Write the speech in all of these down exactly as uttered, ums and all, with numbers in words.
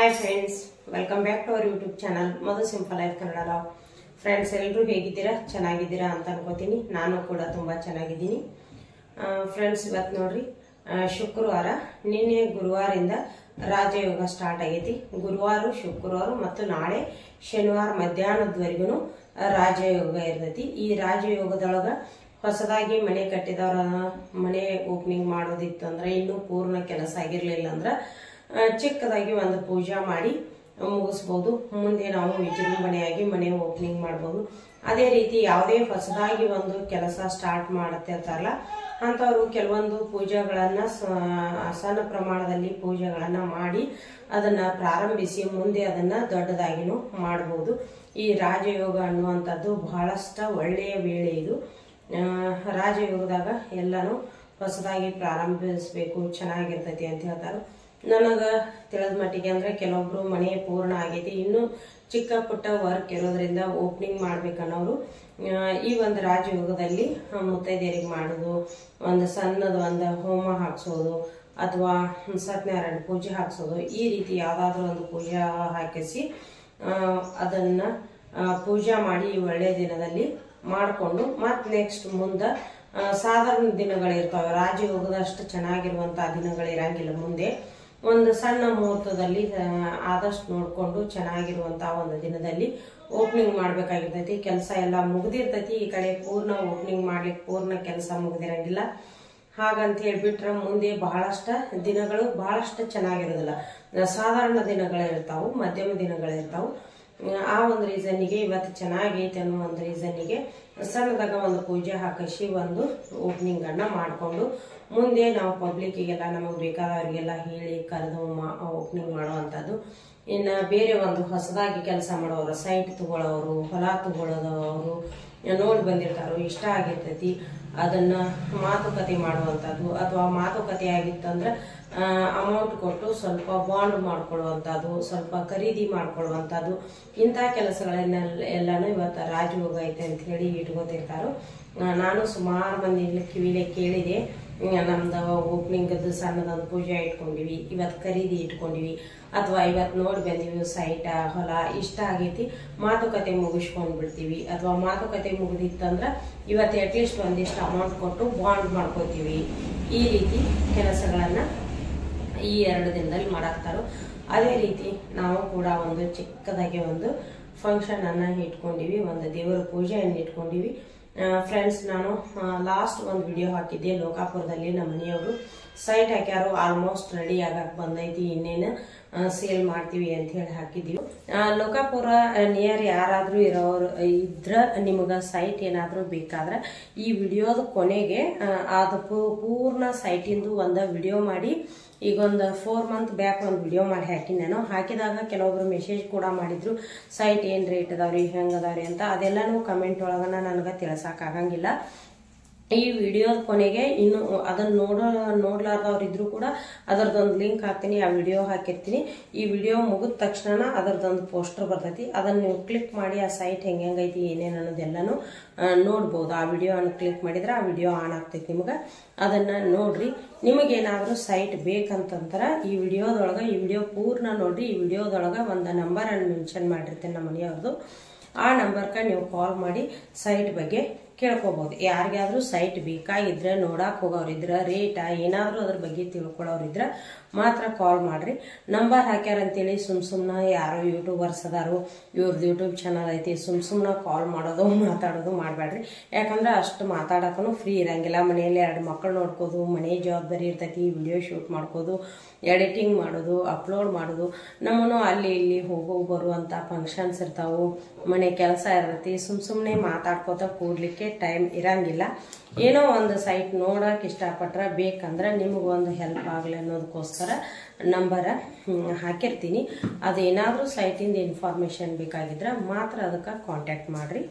Hi friends, welcome back to our YouTube channel Madhu simple life Kannada love. Friends, ಎಲ್ಲರೂ ಹೇಗಿದ್ದೀರಾ? ಚೆನ್ನಾಗಿದ್ದೀರಾ ಅಂತ ಅನ್ಕೋತೀನಿ. ನಾನು ಕೂಡ ತುಂಬ ಚೆನ್ನಾಗಿದ್ದೀನಿ. ಫ್ರೆಂಡ್ಸ್, ಇವತ್ತು ನೋಡ್ರಿ ಶುಕ್ರವಾರ. ನಿನ್ನೆ ಗುರುವಾರಿಂದ ರಾಜಯೋಗ ಸ್ಟಾರ್ಟ್ ಆಗೈತಿ. ಗುರುವಾರ, ಶುಕ್ರವಾರ ಮತ್ತು ನಾಳೆ ಶನಿವಾರ ಮಧ್ಯಾಹ್ನದವರೆಗೂ ರಾಜಯೋಗ ಇರ್ತೈತಿ. ಈ ರಾಜಯೋಗದೊಳಗ ಹೊಸದಾಗಿ ಮನೆ ಕಟ್ಟಿದವರ ಮನೆ ಓಪನಿಂಗ್ ಮಾಡೋದಿತ್ತು ಅಂದ್ರೆ, ಇನ್ನೂ ಪೂರ್ಣ ಕೆಲಸ ಆಗಿರ್ಲಿಲ್ಲ ಅಂದ್ರೆ ಚಿಕ್ಕದಾಗಿ ಒಂದು ಪೂಜಾ ಮಾಡಿ ಮುಗಿಸ್ಬೋದು. ಮುಂದೆ ನಾವು ವಿಜೃಂಭಣೆಯಾಗಿ ಮನೆ ಓಪನಿಂಗ್ ಮಾಡ್ಬೋದು. ಅದೇ ರೀತಿ ಯಾವುದೇ ಹೊಸದಾಗಿ ಒಂದು ಕೆಲಸ ಸ್ಟಾರ್ಟ್ ಮಾಡುತ್ತಿರ್ತಾರಲ್ಲ ಅಂಥವ್ರು ಕೆಲವೊಂದು ಪೂಜೆಗಳನ್ನ ಸಣ್ಣ ಪ್ರಮಾಣದಲ್ಲಿ ಪೂಜೆಗಳನ್ನ ಮಾಡಿ ಅದನ್ನ ಪ್ರಾರಂಭಿಸಿ ಮುಂದೆ ಅದನ್ನ ದೊಡ್ಡದಾಗಿನೂ ಮಾಡಬಹುದು. ಈ ರಾಜಯೋಗ ಅನ್ನುವಂಥದ್ದು ಬಹಳಷ್ಟು ಒಳ್ಳೆಯ ವೇಳೆ ಇದು. ರಾಜಯೋಗದಾಗ ಎಲ್ಲಾನು ಹೊಸದಾಗಿ ಪ್ರಾರಂಭಿಸಬೇಕು, ಚೆನ್ನಾಗಿರ್ತೈತಿ ಅಂತ ಹೇಳ್ತಾರೆ. ನನಗ ತಿಳಿದ ಮಟ್ಟಿಗೆ ಅಂದ್ರೆ ಕೆಲವೊಬ್ರು ಮನೆ ಪೂರ್ಣ ಆಗೈತಿ, ಇನ್ನು ಚಿಕ್ಕ ಪುಟ್ಟ ವರ್ಕ್ ಇರೋದ್ರಿಂದ ಓಪನಿಂಗ್ ಮಾಡ್ಬೇಕನ್ನೋರು ಈ ಒಂದು ರಾಜಯೋಗದಲ್ಲಿ ಮುತ್ತೈದೆಯರಿಗೆ ಮಾಡೋದು, ಒಂದು ಸಣ್ಣದ ಒಂದು ಹೋಮ ಹಾಕ್ಸೋದು ಅಥವಾ ಸತ್ಯನಾರಾಯಣ ಪೂಜೆ ಹಾಕ್ಸೋದು, ಈ ರೀತಿ ಯಾವ್ದಾದ್ರು ಒಂದು ಪೂಜೆ ಹಾಕಿಸಿ ಅದನ್ನ ಪೂಜಾ ಮಾಡಿ ಈ ಒಳ್ಳೆಯ ದಿನದಲ್ಲಿ ಮಾಡಿಕೊಂಡು ಮತ್ ನೆಕ್ಸ್ಟ್ ಮುಂದೆ ಸಾಧಾರಣ ದಿನಗಳಿರ್ತಾವೆ. ರಾಜಯೋಗದಷ್ಟು ಚೆನ್ನಾಗಿರುವಂತಹ ದಿನಗಳಿರಂಗಿಲ್ಲ. ಮುಂದೆ ಒಂದು ಸಣ್ಣ ಮುಹೂರ್ತದಲ್ಲಿ ಆದಷ್ಟು ನೋಡ್ಕೊಂಡು ಚೆನ್ನಾಗಿರುವಂತಹ ಒಂದು ದಿನದಲ್ಲಿ ಓಪನಿಂಗ್ ಮಾಡ್ಬೇಕಾಗಿರ್ತೈತಿ. ಕೆಲಸ ಎಲ್ಲ ಮುಗ್ದಿರ್ತೈತಿ. ಈ ಕಡೆ ಪೂರ್ಣ ಓಪನಿಂಗ್ ಮಾಡ್ಲಿಕ್ಕೆ ಪೂರ್ಣ ಕೆಲಸ ಮುಗ್ದಿರಂಗಿಲ್ಲ. ಹಾಗಂತ ಹೇಳ್ಬಿಟ್ರೆ ಮುಂದೆ ಬಹಳಷ್ಟು ದಿನಗಳು ಬಹಳಷ್ಟು ಚೆನ್ನಾಗಿರೋದಿಲ್ಲ. ಸಾಧಾರಣ ದಿನಗಳಿರ್ತಾವು, ಮಧ್ಯಮ ದಿನಗಳಿರ್ತಾವು. ಆ ಒಂದು ರೀಸನ್ನಿಗೆ ಇವತ್ತು ಚೆನ್ನಾಗೈತೆ ಅನ್ನೋ ಒಂದು ರೀಸನ್ನಿಗೆ ಸಣ್ಣದಾಗ ಒಂದು ಪೂಜೆ ಹಾಕಿಸಿ ಒಂದು ಓಪನಿಂಗ್ ಅನ್ನ ಮಾಡಿಕೊಂಡು ಮುಂದೆ ನಾವು ಪಬ್ಲಿಕ್ಗೆಲ್ಲ ನಮಗೆ ಬೇಕಾದವರಿಗೆಲ್ಲ ಹೇಳಿ ಕರೆದು ಓಪನಿಂಗ್ ಮಾಡುವಂಥದ್ದು. ಇನ್ನು ಬೇರೆ ಒಂದು ಹೊಸದಾಗಿ ಕೆಲಸ ಮಾಡೋರು, ಸೈಟ್ ತಗೊಳ್ಳೋರು, ಹೊಲ ತಗೊಳ್ಳೋದವರು ನೋಡಿ ಬಂದಿರ್ತಾರೋ, ಇಷ್ಟ ಆಗಿರ್ತೈತಿ, ಅದನ್ನ ಮಾತುಕತೆ ಮಾಡುವಂಥದ್ದು ಅಥವಾ ಮಾತುಕತೆ ಆಗಿತ್ತಂದ್ರೆ ಅಮೌಂಟ್ ಕೊಟ್ಟು ಸ್ವಲ್ಪ ಬಾಂಡ್ ಮಾಡ್ಕೊಳ್ಳುವಂಥದ್ದು, ಸ್ವಲ್ಪ ಖರೀದಿ ಮಾಡ್ಕೊಳ್ಳುವಂಥದ್ದು, ಇಂಥ ಕೆಲಸಗಳನ್ನೆಲ್ಲ ಎಲ್ಲಾನು ಇವತ್ತು ರಾಜಯೋಗ ಐತೆ ಅಂತ ಹೇಳಿ ಇಟ್ಕೋತಿರ್ತಾರೋ. ನಾನು ಸುಮಾರು ಮಂದಿ ಕಿವಿಲೆ ಕೇಳಿದೆ, ನಮ್ದು ಓಪನಿಂಗದ್ದು ಸಣ್ಣದೊಂದು ಪೂಜೆ ಇಟ್ಕೊಂಡಿವಿ, ಇವತ್ತು ಖರೀದಿ ಇಟ್ಕೊಂಡಿವಿ, ಅಥವಾ ಇವತ್ತು ನೋಡಿ ಬಂದಿವಿ ಸೈಟ ಹೊಲ ಇಷ್ಟ ಆಗೈತಿ, ಮಾತುಕತೆ ಮುಗಿಸ್ಕೊಂಡ್ ಬಿಡ್ತೀವಿ, ಅಥವಾ ಮಾತುಕತೆ ಮುಗಿದಿತ್ತಂದ್ರ ಇವತ್ತು ಅಟ್ಲೀಸ್ಟ್ ಒಂದಿಷ್ಟು ಅಮೌಂಟ್ ಕೊಟ್ಟು ಬಾಂಡ್ ಮಾಡ್ಕೋತೀವಿ. ಈ ರೀತಿ ಕೆಲಸಗಳನ್ನ ಈ ಎರಡು ದಿನದಲ್ಲಿ ಮಾಡಾಕ್ತಾರೋ. ಅದೇ ರೀತಿ ನಾವು ಕೂಡ ಒಂದು ಚಿಕ್ಕದಾಗಿ ಒಂದು ಫಂಕ್ಷನ್ ಅನ್ನ ಇಟ್ಕೊಂಡಿವಿ, ಒಂದು ದೇವರ ಪೂಜೆಯನ್ನು ಇಟ್ಕೊಂಡಿವಿ. ಫ್ರೆಂಡ್ಸ್, ನಾನು ಲಾಸ್ಟ್ ಒಂದು ವಿಡಿಯೋ ಹಾಕಿದ್ದೆ. ಲೋಕಾಪುರದಲ್ಲಿ ನಮ್ಮ ಮನೆಯವರು ಸೈಟ್ ಹಾಕ್ಯಾರು, ಆಲ್ಮೋಸ್ಟ್ ರೆಡಿ ಆಗಕ್ ಬಂದೈತಿ, ಇನ್ನೇನು ಸೇಲ್ ಮಾಡ್ತೀವಿ ಅಂತ ಹೇಳಿ ಹಾಕಿದೀವಿ. ಲೋಕಾಪುರ ನಿಯರ್ ಯಾರಾದ್ರೂ ಇರೋರು ಇದ್ರ ನಿಮಗ ಸೈಟ್ ಏನಾದ್ರೂ ಬೇಕಾದ್ರೆ ಈ ವಿಡಿಯೋದ ಕೊನೆಗೆ ಅದು ಪೂರ್ಣ ಸೈಟಿಂದು ಒಂದು ವಿಡಿಯೋ ಮಾಡಿ, ಈಗ ಒಂದು ಫೋರ್ ಮಂತ್ ಬ್ಯಾಕ್ ಒಂದು ವಿಡಿಯೋ ಮಾಡಿ ಹಾಕಿ ನಾನು ಹಾಕಿದಾಗ ಕೆಲವೊಬ್ರು ಮೆಸೇಜ್ ಕೂಡ ಮಾಡಿದ್ರು, ಸೈಟ್ ಏನ್ ರೇಟ್ ಅದಾವ್ರಿ, ಹೆಂಗ್ ಅದಾವ್ರಿ ಅಂತ. ಅದೆಲ್ಲಾನು ಕಮೆಂಟ್ ಒಳಗನ ನನಗ ತಿಳ್ಸಕ್ ಆಗಂಗಿಲ್ಲ. ಈ ವಿಡಿಯೋದ ಕೊನೆಗೆ ಇನ್ನು ಅದನ್ನ ನೋಡ ನೋಡ್ಲಾರ್ದವ್ರು ಇದ್ರು ಕೂಡ ಅದರದೊಂದು ಲಿಂಕ್ ಹಾಕ್ತೀನಿ, ಆ ವಿಡಿಯೋ ಹಾಕಿರ್ತೀನಿ. ಈ ವಿಡಿಯೋ ಮುಗಿದ ತಕ್ಷಣ ಅದರದೊಂದು ಪೋಸ್ಟರ್ ಬರ್ತೈತಿ, ಅದನ್ನ ನೀವು ಕ್ಲಿಕ್ ಮಾಡಿ ಆ ಸೈಟ್ ಹೆಂಗ್ ಹೆಂಗೈತಿ ಏನೇನು ಅನ್ನೋದೆಲ್ಲಾನು ನೋಡ್ಬೋದು. ಆ ವಿಡಿಯೋ ಅನ್ನು ಕ್ಲಿಕ್ ಮಾಡಿದ್ರೆ ಆ ವಿಡಿಯೋ ಆನ್ ಆಗ್ತೈತಿ ನಿಮ್ಗೆ, ಅದನ್ನ ನೋಡ್ರಿ. ನಿಮಗೇನಾದ್ರೂ ಸೈಟ್ ಬೇಕಂತಂದ್ರ ಈ ವಿಡಿಯೋದೊಳಗ ಈ ವಿಡಿಯೋ ಪೂರ್ಣ ನೋಡ್ರಿ. ಈ ವಿಡಿಯೋದೊಳಗ ಒಂದು ನಂಬರ್ ಅನ್ನು ಮೆನ್ಷನ್ ಮಾಡಿರ್ತೇನೆ ನಮ್ಮ ಮನೆಯವ್ರದ್ದು. ಆ ನಂಬರ್ಕ ನೀವು ಕಾಲ್ ಮಾಡಿ ಸೈಟ್ ಬಗ್ಗೆ ಕೇಳ್ಕೋಬಹುದು. ಯಾರಿಗಾದ್ರೂ ಸೈಟ್ ಬೇಕಾಗಿದ್ರೆ, ನೋಡಕ್ ಹೋಗೋರಿದ್ರ, ರೇಟ ಏನಾದ್ರೂ ಅದ್ರ ಬಗ್ಗೆ ತಿಳ್ಕೊಳ್ಳೋರಿದ್ರ ಮಾತ್ರ ಕಾಲ್ ಮಾಡ್ರಿ. ನಂಬರ್ ಹಾಕ್ಯಾರಂತೇಳಿ ಸುಮ್ ಸುಮ್ನ ಯಾರೋ ಯೂಟ್ಯೂಬರ್ಸ್ ಅದಾರು, ಇವ್ರದ್ದು ಯೂಟ್ಯೂಬ್ ಚಾನಲ್ ಐತಿ, ಸುಮ್ ಸುಮ್ನ ಕಾಲ್ ಮಾಡೋದು ಮಾತಾಡೋದು ಮಾಡ್ಬೇಡ್ರಿ. ಯಾಕಂದ್ರೆ ಅಷ್ಟು ಮಾತಾಡಕನು ಫ್ರೀ ಇರಂಗಿಲ್ಲ. ಮನೆಯಲ್ಲಿ ಎರಡು ಮಕ್ಕಳು ನೋಡ್ಕೋದು, ಮನೆ ಜವಾಬ್ದಾರಿ ಇರ್ತೈತಿ, ವಿಡಿಯೋ ಶೂಟ್ ಮಾಡ್ಕೋದು, ಎಡಿಟಿಂಗ್ ಮಾಡೋದು, ಅಪ್ಲೋಡ್ ಮಾಡೋದು, ನಮ್ಮನು ಅಲ್ಲಿ ಇಲ್ಲಿ ಹೋಗೋ ಬರುವಂತ ಫಂಕ್ಷನ್ಸ್ ಇರ್ತಾವು, ಮನೆ ಕೆಲಸ ಇರ್ತೈತಿ. ಸುಮ್ ಸುಮ್ನೆ ಮಾತಾಡ್ಕೋತ ಕೂಡ್ಲಿಕ್ಕೆ ಟೈಮ್ ಇರಂಗಿಲ್ಲ. ಏನೋ ಒಂದು ಸೈಟ್ ನೋಡಕ್ ಇಷ್ಟಪಟ್ರ ಬೇಕಂದ್ರೆ ನಿಮಗೊಂದು ಹೆಲ್ಪ್ ಆಗ್ಲಿ ಅನ್ನೋದಕ್ಕೋಸ್ಕರ ನಂಬರ್ ಹಾಕಿರ್ತೀನಿ. ಅದೇನಾದ್ರೂ ಸೈಟಿಂದ ಇನ್ಫಾರ್ಮೇಶನ್ ಬೇಕಾಗಿದ್ರೆ ಮಾತ್ರ ಅದಕ್ಕೆ ಕಾಂಟ್ಯಾಕ್ಟ್ ಮಾಡ್ರಿ.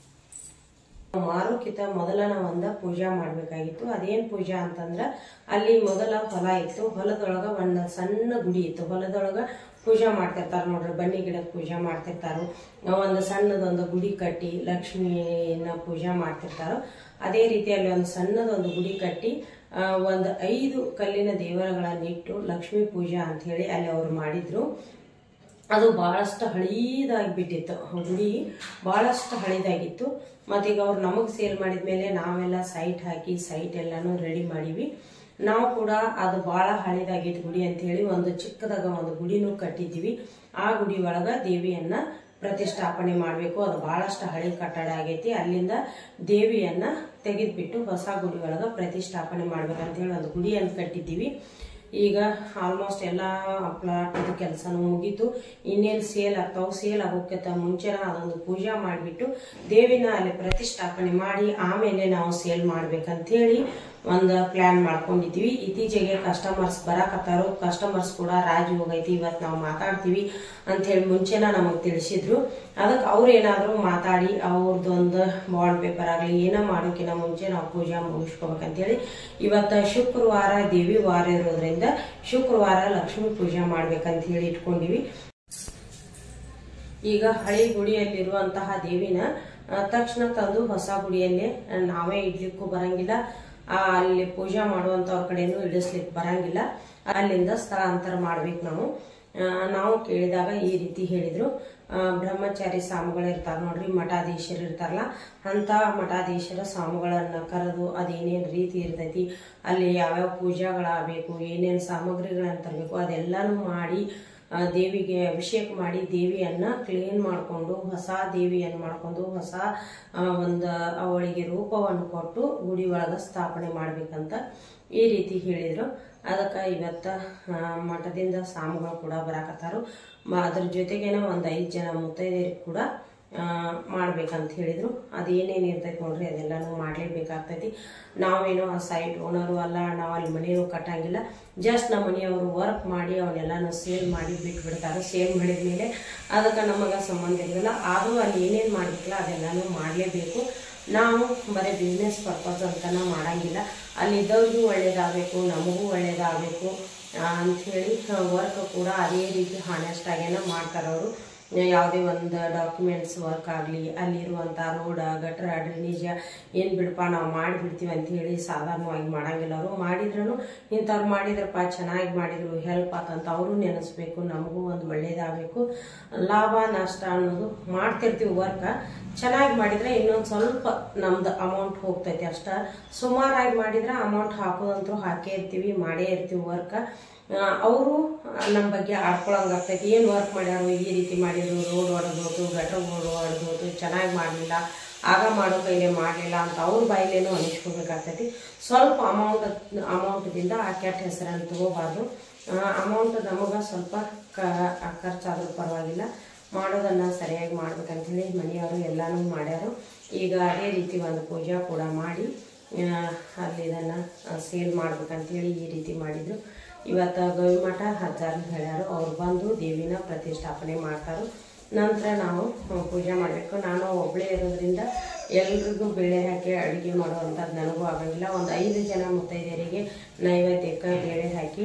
ಮಾರೋಕ್ಕಿಂತ ಮೊದಲ ನಾವು ಒಂದ ಪೂಜಾ ಮಾಡ್ಬೇಕಾಗಿತ್ತು. ಅದೇನ್ ಪೂಜಾ ಅಂತಂದ್ರ ಅಲ್ಲಿ ಮೊದಲ ಹೊಲ ಇತ್ತು, ಹೊಲದೊಳಗ ಒಂದ್ ಸಣ್ಣ ಗುಡಿ ಇತ್ತು. ಹೊಲದೊಳಗ ಪೂಜಾ ಮಾಡ್ತಿರ್ತಾರ ನೋಡ್ರಿ, ಬನ್ನಿ ಗಿಡಕ್ಕೆ ಪೂಜಾ ಮಾಡ್ತಿರ್ತಾರೋ, ಒಂದು ಸಣ್ಣದೊಂದು ಗುಡಿ ಕಟ್ಟಿ ಲಕ್ಷ್ಮಿಯನ್ನ ಪೂಜಾ ಮಾಡ್ತಿರ್ತಾರೋ. ಅದೇ ರೀತಿ ಅಲ್ಲಿ ಒಂದು ಸಣ್ಣದೊಂದು ಗುಡಿ ಕಟ್ಟಿ ಒಂದು ಐದು ಕಲ್ಲಿನ ದೇವರುಗಳನ್ನ ಇಟ್ಟು ಲಕ್ಷ್ಮೀ ಪೂಜಾ ಅಂತ ಹೇಳಿ ಅಲ್ಲಿ ಅವರು ಮಾಡಿದ್ರು. ಅದು ಭಾಳಷ್ಟು ಹಳೀದಾಗಿಬಿಟ್ಟಿತ್ತು, ಗುಡಿ ಭಾಳಷ್ಟು ಹಳೀದಾಗಿತ್ತು. ಮತ್ತೀಗ ಅವ್ರು ನಮಗೆ ಸೇಲ್ ಮಾಡಿದ್ಮೇಲೆ ನಾವೆಲ್ಲ ಸೈಟ್ ಹಾಕಿ ಸೈಟ್ ಎಲ್ಲಾನು ರೆಡಿ ಮಾಡೀವಿ. ನಾವು ಕೂಡ ಅದು ಭಾಳ ಹಳೇದಾಗಿತ್ತು ಗುಡಿ ಅಂತೇಳಿ ಒಂದು ಚಿಕ್ಕದಾಗ ಒಂದು ಗುಡಿನೂ ಕಟ್ಟಿದ್ದೀವಿ. ಆ ಗುಡಿ ಒಳಗ ದೇವಿಯನ್ನ ಪ್ರತಿಷ್ಠಾಪನೆ ಮಾಡಬೇಕು. ಅದು ಬಹಳಷ್ಟು ಹಳೆ ಕಟ್ಟಡ ಆಗೈತಿ. ಅಲ್ಲಿಂದ ದೇವಿಯನ್ನ ತೆಗೆದ್ಬಿಟ್ಟು ಹೊಸ ಗುಡಿ ಒಳಗ ಪ್ರತಿಷ್ಠಾಪನೆ ಮಾಡ್ಬೇಕಂತ ಹೇಳಿ ಒಂದು ಗುಡಿಯನ್ನು ಕಟ್ಟಿದ್ದೀವಿ. ಈಗ ಆಲ್ಮೋಸ್ಟ್ ಎಲ್ಲ ಪ್ಲಾಟದ ಕೆಲಸನೂ ಮುಗೀತು. ಇನ್ನೇನು ಸೇಲ್ ಆಗ್ತಾವ, ಸೇಲ್ ಆಗೋಕ್ಕಿಂತ ಮುಂಚೆನ ಅದೊಂದು ಪೂಜಾ ಮಾಡಿಬಿಟ್ಟು ದೇವಿನ ಅಲ್ಲಿ ಪ್ರತಿಷ್ಠಾಪನೆ ಮಾಡಿ ಆಮೇಲೆ ನಾವು ಸೇಲ್ ಮಾಡ್ಬೇಕಂತ ಹೇಳಿ ಒಂದು ಪ್ಲಾನ್ ಮಾಡ್ಕೊಂಡಿದ್ವಿ. ಇತ್ತೀಚೆಗೆ ಕಸ್ಟಮರ್ಸ್ ಬರಾಕತ್ತಾರು. ಕಸ್ಟಮರ್ಸ್ ಕೂಡ ರಾಜಿ ಹೋಗೈತಿ, ಇವತ್ತು ನಾವು ಮಾತಾಡ್ತೀವಿ ಅಂತ ಹೇಳಿ ಮುಂಚೆನ ನಮಗೆ ತಿಳಿಸಿದ್ರು. ಅದಕ್ಕೆ ಅವ್ರು ಏನಾದ್ರು ಮಾತಾಡಿ ಅವ್ರದ್ದೊಂದು ಬಾಂಡ್ ಪೇಪರ್ ಆಗಲಿ ಏನೋ ಮಾಡೋಕಿನ ಮುಂಚೆ ನಾವು ಪೂಜಾ ಮುಗಿಸ್ಕೋಬೇಕಂತೇಳಿ ಇವತ್ತು ಶುಕ್ರವಾರ ದೇವಿ ವಾರ ಇರೋದ್ರಿಂದ ಶುಕ್ರವಾರ ಲಕ್ಷ್ಮೀ ಪೂಜೆ ಮಾಡ್ಬೇಕಂತ ಹೇಳಿ ಇಟ್ಕೊಂಡಿವಿ. ಈಗ ಹಳೆ ಗುಡಿಯಲ್ಲಿರುವಂತಹ ದೇವಿನ ತಕ್ಷಣ ತಂದು ಹೊಸ ಗುಡಿಯಲ್ಲೇ ನಾವೇ ಇಡ್ಲಿಕ್ಕೂ ಬರಂಗಿಲ್ಲ, ಅಲ್ಲಿ ಪೂಜಾ ಮಾಡುವಂತವ್ರ ಕಡೆನೂ ಇಡಿಸ್ಲಿಕ್ಕೆ ಬರಂಗಿಲ್ಲ. ಅಲ್ಲಿಂದ ಸ್ಥಳಾಂತರ ಮಾಡ್ಬೇಕು ನಾವು. ನಾವು ಕೇಳಿದಾಗ ಈ ರೀತಿ ಹೇಳಿದ್ರು. ಬ್ರಹ್ಮಚಾರಿ ಸ್ವಾಮಿಗಳು ಇರ್ತಾರ ನೋಡ್ರಿ, ಮಠಾಧೀಶರು ಇರ್ತಾರಲ್ಲ, ಅಂತ ಮಠಾಧೀಶರ ಸ್ವಾಮಿಗಳನ್ನ ಕರೆದು ಅದೇನೇನು ರೀತಿ ಇರ್ತೈತಿ, ಅಲ್ಲಿ ಯಾವ್ಯಾವ ಪೂಜಾಗಳಾಗಬೇಕು, ಏನೇನು ಸಾಮಗ್ರಿಗಳನ್ನ ತರಬೇಕು ಅದೆಲ್ಲಾನು ಮಾಡಿ ದೇವಿಗೆ ಅಭಿಷೇಕ ಮಾಡಿ ದೇವಿಯನ್ನ ಕ್ಲೀನ್ ಮಾಡಿಕೊಂಡು ಹೊಸ ದೇವಿಯನ್ನು ಮಾಡ್ಕೊಂಡು ಹೊಸ ಒಂದು ಅವಳಿಗೆ ರೂಪವನ್ನು ಕೊಟ್ಟು ಗುಡಿ ಒಳಗ ಸ್ಥಾಪನೆ ಮಾಡ್ಬೇಕಂತ ಈ ರೀತಿ ಹೇಳಿದ್ರು. ಅದಕ್ಕೆ ಇವತ್ತ ಮಠದಿಂದ ಸ್ವಾಮಿಗಳು ಕೂಡ ಬರಾಕತ್ತಾರು. ಅದ್ರ ಜೊತೆಗೇನ ಒಂದ್ ಐದು ಜನ ಮುತ್ತೈದೆಯರಿಗೆ ಕೂಡ ಮಾಡ್ಬೇಕಂತ ಹೇಳಿದ್ರು. ಅದೇನೇನು ಇರ್ತೈತಿ ನೋಡ್ರಿ ಅದೆಲ್ಲಾನು ಮಾಡ್ಲೇಬೇಕಾಗ್ತೈತಿ. ನಾವೇನೋ ಆ ಸೈಟ್ ಓನರು ಅಲ್ಲ, ನಾವು ಅಲ್ಲಿ ಮನೆಯೂ ಕಟ್ಟಂಗಿಲ್ಲ. ಜಸ್ಟ್ ನಮ್ಮ ಮನೆಯವರು ವರ್ಕ್ ಮಾಡಿ ಅವನ್ನೆಲ್ಲಾನು ಸೇಲ್ ಮಾಡಿ ಬಿಟ್ಟು ಬಿಡ್ತಾರೆ. ಸೇಲ್ ಮಾಡಿದ್ಮೇಲೆ ಅದಕ್ಕೆ ನಮಗೆ ಸಂಬಂಧ ಇರೋದಿಲ್ಲ. ಆದರೂ ಅಲ್ಲಿ ಏನೇನು ಮಾಡ್ಬೇಕಲ್ಲ ಅದೆಲ್ಲಾನು ಮಾಡಲೇಬೇಕು. ನಾವು ಬರೀ ಬಿಸ್ನೆಸ್ ಪರ್ಪಸ್ ಅಂತನ ಮಾಡಂಗಿಲ್ಲ. ಅಲ್ಲಿದ್ದವ್ರಿಗೂ ಒಳ್ಳೇದಾಗಬೇಕು, ನಮಗೂ ಒಳ್ಳೇದಾಗಬೇಕು ಅಂಥೇಳಿ ವರ್ಕ್ ಕೂಡ ಅದೇ ರೀತಿ ಹಾನೆಸ್ಟ್ ಆಗೇನ ಮಾಡ್ತಾರೆ ಅವರು. ಯಾವುದೇ ಒಂದು ಡಾಕ್ಯುಮೆಂಟ್ಸ್ ವರ್ಕ್ ಆಗಲಿ, ಅಲ್ಲಿರುವಂಥ ರೋಡ ಗಟ್ರ ಡ್ರೈನೇಜ ಏನು ಬಿಡಪ್ಪ ನಾವು ಮಾಡಿಬಿಡ್ತೀವಿ ಅಂತ ಹೇಳಿ ಸಾಧಾರಣವಾಗಿ ಮಾಡಂಗಿಲ್ಲ. ಅವರು ಮಾಡಿದ್ರೂ ಇಂಥವ್ರು ಮಾಡಿದ್ರಪ್ಪ ಚೆನ್ನಾಗಿ ಮಾಡಿದ್ರು ಹೆಲ್ಪ್ ಆತಂತ ಅವರು ನೆನೆಸ್ಬೇಕು, ನಮಗೂ ಒಂದು ಒಳ್ಳೇದಾಗಬೇಕು. ಲಾಭ ನಷ್ಟ ಅನ್ನೋದು ಮಾಡ್ತಿರ್ತೀವಿ. ವರ್ಕ ಚೆನ್ನಾಗಿ ಮಾಡಿದ್ರೆ ಇನ್ನೊಂದು ಸ್ವಲ್ಪ ನಮ್ದು ಅಮೌಂಟ್ ಹೋಗ್ತೈತಿ ಅಷ್ಟ. ಸುಮಾರಾಗಿ ಮಾಡಿದ್ರೆ ಅಮೌಂಟ್ ಹಾಕೋದಂತೂ ಹಾಕೇ ಇರ್ತೀವಿ, ಮಾಡೇ ಇರ್ತೀವಿ ವರ್ಕ. ಅವರು ನಮ್ಮ ಬಗ್ಗೆ ಆಡ್ಕೊಳಂಗಾಗ್ತೈತಿ. ಏನು ವರ್ಕ್ ಮಾಡ್ಯಾರು, ಈ ರೀತಿ ಮಾಡಿದ್ರು, ರೋಡ್ ಹೊಡೆದೋತು, ಗಟ್ರ ರೋಡ್ ಹೊಡೆದೋತು, ಚೆನ್ನಾಗಿ ಮಾಡಲಿಲ್ಲ, ಆಗ ಮಾಡೋ ಕೈಲೇ ಮಾಡಲಿಲ್ಲ ಅಂತ ಅವ್ರ ಬಾಯಿಲೇನೂ ಅನಿಸ್ಕೋಬೇಕಾಗ್ತೈತಿ. ಸ್ವಲ್ಪ ಅಮೌಂಟ್ ಅಮೌಂಟ್ದಿಂದ ಆ ಕೆಟ್ಟ ಹೆಸರನ್ನು ತಗೋಬಾರ್ದು. ಅಮೌಂಟ್ ನಮಗೆ ಸ್ವಲ್ಪ ಕ ಖರ್ಚಾದ್ರೂ ಪರವಾಗಿಲ್ಲ, ಮಾಡೋದನ್ನು ಸರಿಯಾಗಿ ಮಾಡ್ಬೇಕಂತೇಳಿ ಮನೆಯವರು ಎಲ್ಲನೂ ಮಾಡ್ಯಾರು. ಈಗ ಅದೇ ರೀತಿ ಒಂದು ಪೂಜಾ ಕೂಡ ಮಾಡಿ ಅಲ್ಲಿ ಇದನ್ನು ಸೇಲ್ ಮಾಡ್ಬೇಕಂತೇಳಿ ಈ ರೀತಿ ಮಾಡಿದರು. ಇವತ್ತು ಗವಿಮಠ ಹಜಾರ್ ಹೇಳ್ಯಾರು, ಅವ್ರು ಬಂದು ದೇವಿನ ಪ್ರತಿಷ್ಠಾಪನೆ ಮಾಡ್ತಾರೆ. ನಂತರ ನಾವು ಪೂಜೆ ಮಾಡಬೇಕು. ನಾನು ಒಬ್ಬಳೇ ಇರೋದ್ರಿಂದ ಎಲ್ರಿಗೂ ಬೇಳೆ ಹಾಕಿ ಅಡುಗೆ ಮಾಡುವಂಥದ್ದು ನನಗೂ ಆಗಂಗಿಲ್ಲ. ಒಂದು ಐದು ಜನ ಮುತ್ತೈದೆಯರಿಗೆ ನೈವೇದ್ಯಕ್ಕೆ ಬೇಳೆ ಹಾಕಿ